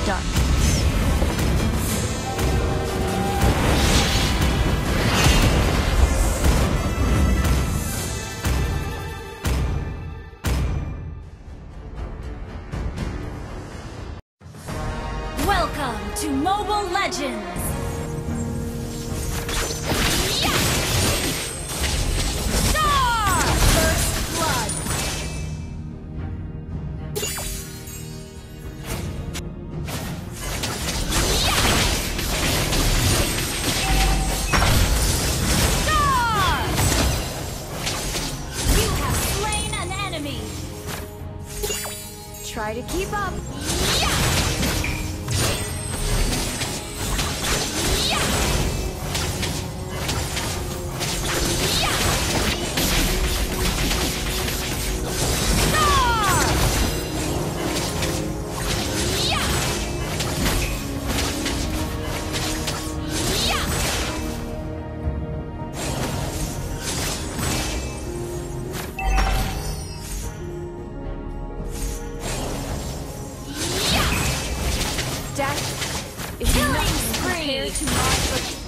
done. Welcome to Mobile Legends! First Blood! You have slain an enemy! Try to keep up. Death is Killing nothing spree. compared to my